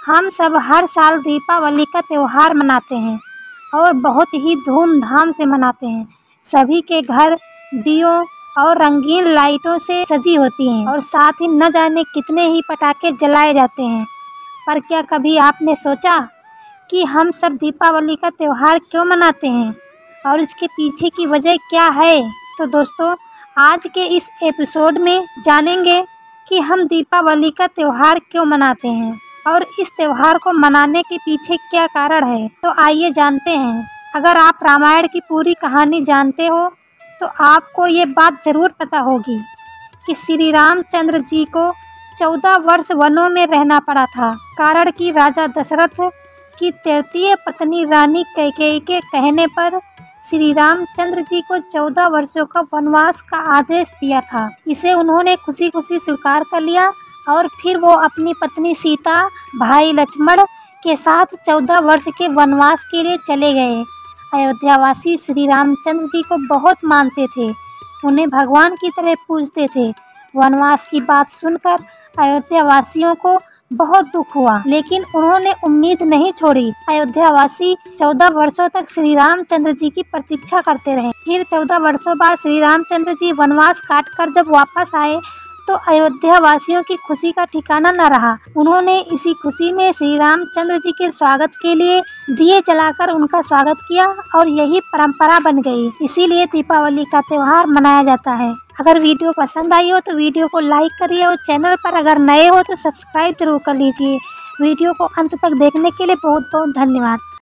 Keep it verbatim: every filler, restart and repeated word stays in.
हम सब हर साल दीपावली का त्यौहार मनाते हैं और बहुत ही धूमधाम से मनाते हैं। सभी के घर दियों और रंगीन लाइटों से सजी होती हैं और साथ ही न जाने कितने ही पटाखे जलाए जाते हैं। पर क्या कभी आपने सोचा कि हम सब दीपावली का त्यौहार क्यों मनाते हैं और इसके पीछे की वजह क्या है? तो दोस्तों, आज के इस एपिसोड में जानेंगे कि हम दीपावली का त्यौहार क्यों मनाते हैं और इस त्यौहार को मनाने के पीछे क्या कारण है। तो आइए जानते हैं। अगर आप रामायण की पूरी कहानी जानते हो तो आपको ये बात ज़रूर पता होगी कि श्री रामचंद्र जी को चौदह वर्ष वनों में रहना पड़ा था, कारण कि राजा दशरथ की तृतीय पत्नी रानी कैकेयी के कहने पर श्री रामचंद्र जी को चौदह वर्षों का वनवास का आदेश दिया था। इसे उन्होंने खुशी खुशी स्वीकार कर लिया और फिर वो अपनी पत्नी सीता, भाई लक्ष्मण के साथ चौदह वर्ष के वनवास के लिए चले गए। अयोध्यावासी श्री रामचंद्र जी को बहुत मानते थे, उन्हें भगवान की तरह पूजते थे। वनवास की बात सुनकर अयोध्यावासियों को बहुत दुख हुआ, लेकिन उन्होंने उम्मीद नहीं छोड़ी। अयोध्यावासी चौदह वर्षों तक श्री रामचंद्र जी की प्रतीक्षा करते रहे। फिर चौदह वर्षों बाद श्री रामचंद्र जी वनवास काटकर जब वापस आए तो अयोध्या वासियों की खुशी का ठिकाना न रहा। उन्होंने इसी खुशी में श्री रामचंद्र जी के स्वागत के लिए दिए जलाकर उनका स्वागत किया और यही परंपरा बन गई। इसीलिए दीपावली का त्यौहार मनाया जाता है। अगर वीडियो पसंद आई हो तो वीडियो को लाइक करिए और चैनल पर अगर नए हो तो सब्सक्राइब जरूर कर लीजिए। वीडियो को अंत तक देखने के लिए बहुत बहुत धन्यवाद।